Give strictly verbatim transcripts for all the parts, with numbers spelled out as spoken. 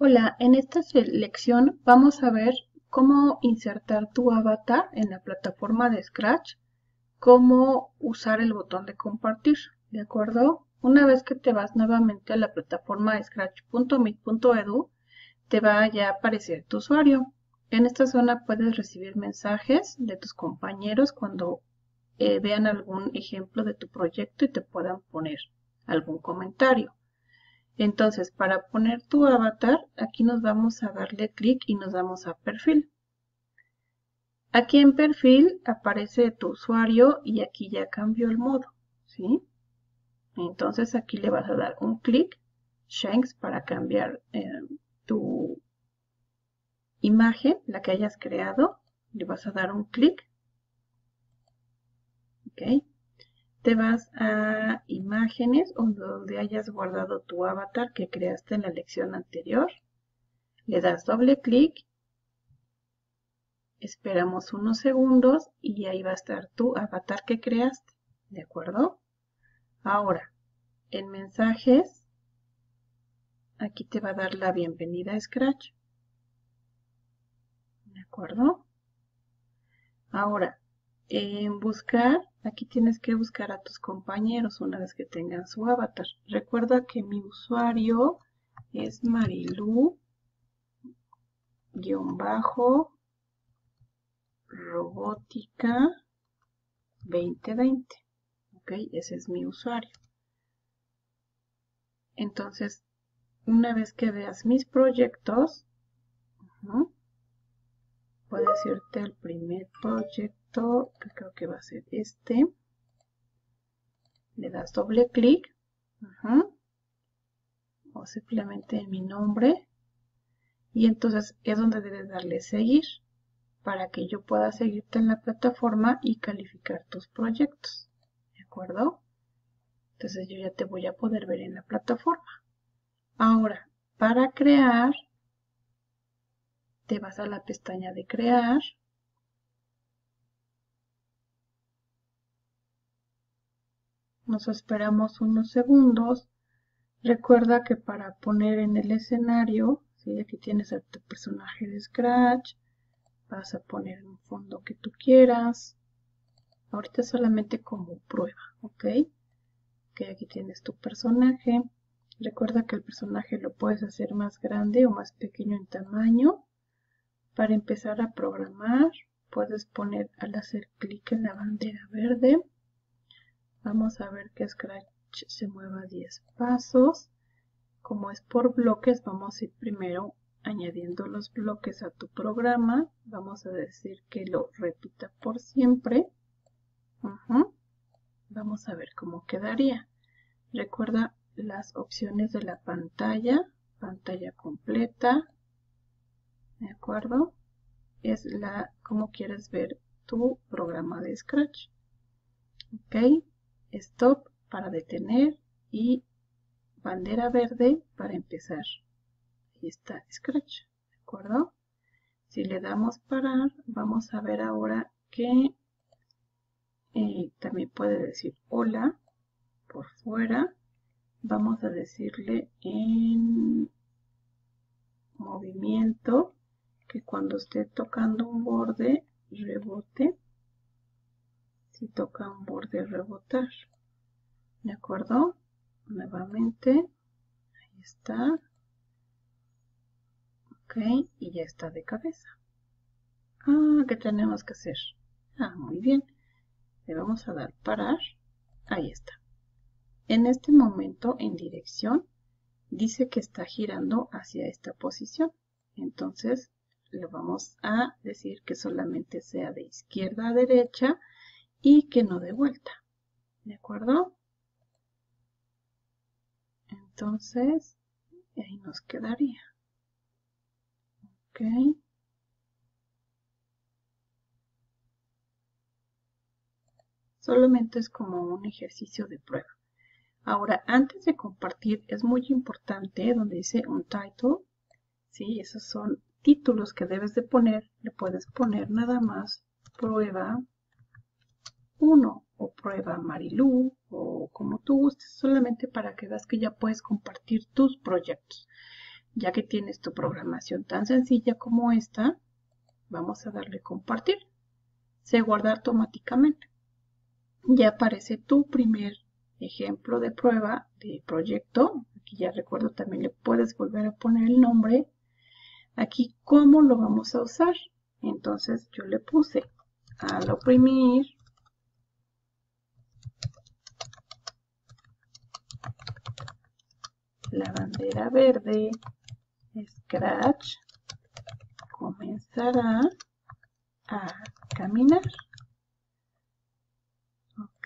Hola, en esta lección vamos a ver cómo insertar tu avatar en la plataforma de Scratch, cómo usar el botón de compartir, ¿de acuerdo? Una vez que te vas nuevamente a la plataforma de scratch punto mit punto edu, te va ya a aparecer tu usuario. En esta zona puedes recibir mensajes de tus compañeros cuando eh, vean algún ejemplo de tu proyecto y te puedan poner algún comentario. Entonces, para poner tu avatar, aquí nos vamos a darle clic y nos damos a perfil. Aquí en perfil aparece tu usuario y aquí ya cambió el modo, ¿sí? Entonces aquí le vas a dar un clic, Shanks, para cambiar eh, tu imagen, la que hayas creado. Le vas a dar un clic, ¿ok? Te vas a imágenes donde hayas guardado tu avatar que creaste en la lección anterior. Le das doble clic. Esperamos unos segundos y ahí va a estar tu avatar que creaste, ¿de acuerdo? Ahora, en mensajes, aquí te va a dar la bienvenida a Scratch, ¿de acuerdo? Ahora, en buscar, aquí tienes que buscar a tus compañeros una vez que tengan su avatar. Recuerda que mi usuario es Marilu-robótica veinte veinte. Ok, ese es mi usuario. Entonces, una vez que veas mis proyectos, uh-huh, puedes irte al primer proyecto, que creo que va a ser este. Le das doble clic, uh-huh, o simplemente mi nombre, y entonces es donde debes darle seguir para que yo pueda seguirte en la plataforma y calificar tus proyectos, ¿de acuerdo? Entonces yo ya te voy a poder ver en la plataforma. Ahora, para crear, te vas a la pestaña de crear. Nos esperamos unos segundos. Recuerda que para poner en el escenario, ¿sí? Aquí tienes a tu personaje de Scratch. Vas a poner un fondo que tú quieras. Ahorita solamente como prueba, ¿ok? Ok, aquí tienes tu personaje. Recuerda que el personaje lo puedes hacer más grande o más pequeño en tamaño. Para empezar a programar, puedes poner al hacer clic en la bandera verde. Vamos a ver que Scratch se mueva diez pasos. Como es por bloques, vamos a ir primero añadiendo los bloques a tu programa. Vamos a decir que lo repita por siempre. Uh-huh. Vamos a ver cómo quedaría. Recuerda las opciones de la pantalla. Pantalla completa. ¿De acuerdo? Es la cómo quieres ver tu programa de Scratch. Ok. Stop para detener y bandera verde para empezar. Ahí está Scratch, ¿de acuerdo? Si le damos parar, vamos a ver ahora que eh, también puede decir hola por fuera. Vamos a decirle en movimiento que cuando esté tocando un borde, rebote. Si toca un borde, rebotar. ¿De acuerdo? Nuevamente, ahí está. Ok, y ya está de cabeza. Ah, ¿qué tenemos que hacer? Ah, muy bien. Le vamos a dar parar. Ahí está. En este momento, en dirección, dice que está girando hacia esta posición. Entonces, le vamos a decir que solamente sea de izquierda a derecha y que no de vuelta. ¿De acuerdo? Entonces, ahí nos quedaría. Ok. Solamente es como un ejercicio de prueba. Ahora, antes de compartir, es muy importante donde dice un title, ¿sí? Esos son títulos que debes de poner. Le puedes poner nada más prueba uno o prueba Marilu o como tú gustes, solamente para que veas que ya puedes compartir tus proyectos. Ya que tienes tu programación tan sencilla como esta, vamos a darle compartir. Se guarda automáticamente. Ya aparece tu primer ejemplo de prueba de proyecto. Aquí ya recuerdo, también le puedes volver a poner el nombre. Aquí, ¿cómo lo vamos a usar? Entonces yo le puse al oprimir la bandera verde, Scratch comenzará a caminar. Ok.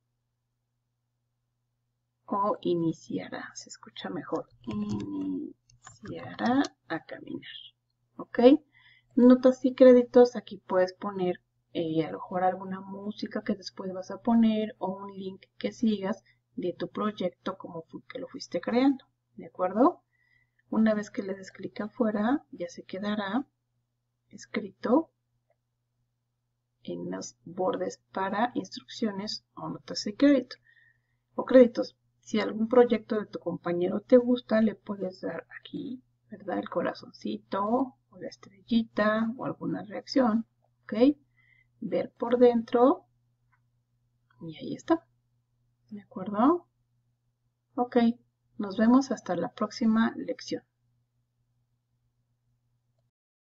O iniciará, se escucha mejor. Iniciará a caminar. Ok. Notas y créditos, aquí puedes poner eh, a lo mejor alguna música que después vas a poner o un link que sigas de tu proyecto como que lo fuiste creando. ¿De acuerdo? Una vez que le des clic afuera, ya se quedará escrito en los bordes para instrucciones o notas y crédito o créditos. Si algún proyecto de tu compañero te gusta, le puedes dar aquí, ¿verdad? El corazoncito o la estrellita o alguna reacción, ¿ok? Ver por dentro y ahí está. ¿De acuerdo? Ok, nos vemos hasta la próxima lección.